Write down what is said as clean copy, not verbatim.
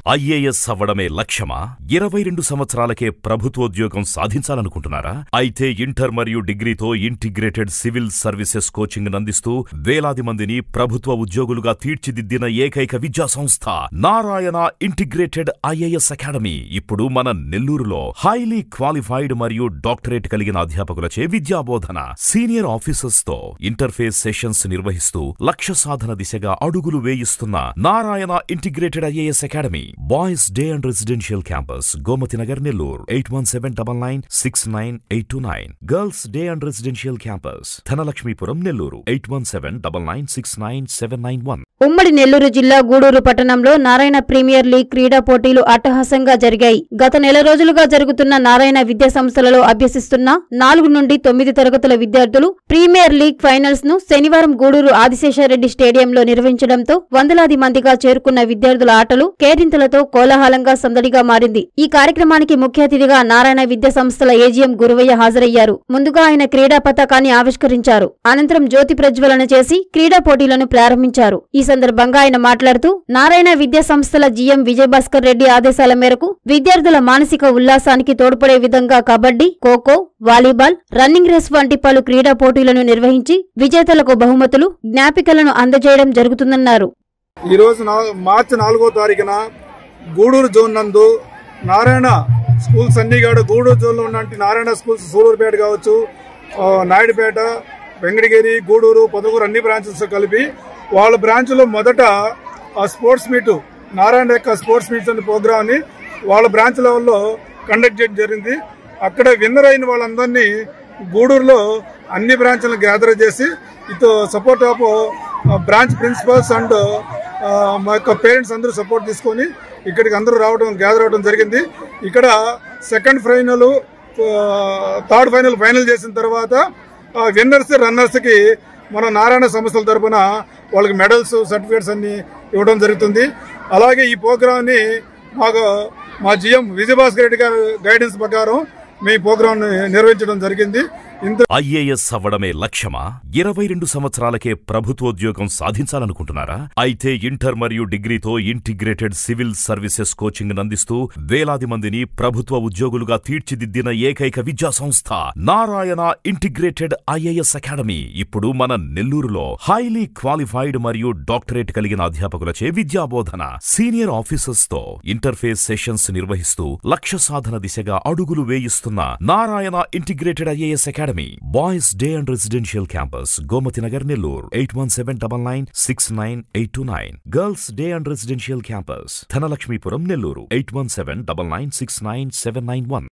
IAS అవ్వడమే లక్ష్యమా? 22 సంవత్సరాలకే ప్రభుత్వోద్యోగం సాధించాలనుకుంటున్నారా? అయితే ఇంటర్ మరియు డిగ్రీతో ఇంటిగ్రేటెడ్ సివిల్ సర్వీసెస్ కోచింగ్ అందిస్తూ వేలాది మందిని ప్రభుత్వ ఉద్యోగులుగా తీర్చిదిద్దిన ఏకైక విద్యా సంస్థ నారాయణ ఇంటిగ్రేటెడ్ ఐఏఎస్ అకాడమీ ఇప్పుడు మన నెల్లూరులో హైలీ క్వాలిఫైడ్ మరియు డాక్టరేట్ కలిగిన అధ్యాపకులచే విద్యాబోధన, సీనియర్ ఆఫీసర్స్ తో ఇంటర్ఫేస్ సెషన్స్ నిర్వహిస్తూ లక్ష్య సాధన దిశగా అడుగులు వేయిస్తున్న Narayana integrated IAS academy. Boys day and residential campus Gomathi Nagar Nellore 8179969829. Girls day and residential campus Dhanalakshmipuram Nellore 8179969791. ఉమ్మడి నెల్లూరు జిల్లా గూడూరు పట్టణంలో నారాయణ ప్రీమియర్ లీగ్ క్రీడా పోటీలు అట్టహాసంగా జరిగాయి. గత నెల రోజులుగా జరుగుతున్న నారాయణ విద్యా సంస్థలలో అభ్యసిస్తున్న 4 నుండి 9 తరగతుల విద్యార్థులు ప్రీమియర్ లీగ్ ఫైనల్స్ ను శనివారం గూడూరు ఆదిశేషారెడ్డి స్టేడియంలో నిర్వహించడంతో వందలాది మందిగా చేరుకున్న విద్యార్థుల ఆటలు కేరింతలతో కోలాహలంగా సందడిగా మారింది. ఈ కార్యక్రమానికి ముఖ్య అతిథిగా నారాయణ విద్యా సంస్థల ఏజీఎం గురువయ్య హాజరయ్యారు. ముందుగా ఆయన క్రీడా పతాకాన్ని ఆవిష్కరించారు. అనంతరం జ్యోతి ప్రజ్వలన చేసి క్రీడా పోటీలను ప్రారంభించారు. ఈ సందర్భంగా ఆయన మాట్లాడుతూ నారాయణ విద్యా సంస్థల జీఎం విజయభాస్కర్ రెడ్డి ఆదేశాల మేరకు విద్యార్థుల మానసిక ఉల్లాసానికి తోడ్పడే విధంగా kabaddi, kho-kho, volleyball, running race వంటి పలు క్రీడా పోటీలను నిర్వహించి విజేతలకు బహుమతులు, జ్ఞాపికలను అందజేయడం జరుగుతుందన్నారు. ఈ రోజు మార్చి 4వ తారీఖున గూడూరు జోన్ నందు నారాయణ స్కూల్స్ అన్ని గూడూరు జోన్ లో ఉన్న నారాయణ స్కూల్స్ సూలూరుపేట కావచ్చు, నాయుడుపేట, వెంకటగిరి, గూడూరు, పొదగూరు అన్ని బ్రాంచెస్ కలిపి వాళ్ళ బ్రాంచ్ లో మొదట ఆ స్పోర్ట్స్ మీట్, నారాయణ యొక్క స్పోర్ట్స్ మీట్స్ అనే ప్రోగ్రామ్ ని వాళ్ళ బ్రాంచ్ లెవెల్లో కండక్ట్ చేయడం జరిగింది. అక్కడ విన్నర్ అయిన వాళ్ళందరినీ గూడూరులో అన్ని బ్రాంచ్లను గ్యాదర్ చేసి ఇటు support of branch principals and మా యొక్క పేరెంట్స్ అందరూ సపోర్ట్ తీసుకొని ఇక్కడికి అందరూ గ్యాదర్ అవడం జరిగింది. ఇక్కడ సెకండ్ ఫైనల్, థర్డ్ ఫైనల్ చేసిన తర్వాత విన్నర్స్, రన్నర్స్ కి మన నారాయణ సంస్థల తరఫున వాళ్ళకి మెడల్స్, సర్టిఫికేట్స్ అన్ని ఇవ్వడం జరుగుతుంది. అలాగే ఈ ప్రోగ్రామ్ ని మా జిఎం విజయభాస్కర్ రెడ్డి గారి గైడెన్స్ ప్రకారం మీ ప్రోగ్రామ్ నిర్వహించడం జరిగింది. ఐఏఎస్ అవ్వడమే లక్ష్యమా? 22 సంవత్సరాలకే ప్రభుత్వోద్యోగం సాధించాలనుకుంటున్నారా? అయితే ఇంటర్ మరియు డిగ్రీతో ఇంటిగ్రేటెడ్ సివిల్ సర్వీసెస్ కోచింగ్ అందిస్తూ వేలాది మందిని ప్రభుత్వ ఉద్యోగులుగా తీర్చిదిద్దిన ఏకైక విద్యా సంస్థ నారాయణ ఇంటిగ్రేటెడ్ ఐఏఎస్ అకాడమీ ఇప్పుడు మన నెల్లూరులో హైలీ క్వాలిఫైడ్ మరియు డాక్టరేట్ కలిగిన అధ్యాపకులచే విద్యాబోధన, సీనియర్ ఆఫీసర్స్ తో ఇంటర్ఫేస్ సెషన్స్ నిర్వహిస్తూ లక్ష్య సాధన దిశగా అడుగులు వేయిస్తున్న Narayana integrated IAS academy. Boys day and residential campus Gomathi Nagar Nellore 8179969829. Girls day and residential campus Dhanalakshmipuram Nellore 8179969791.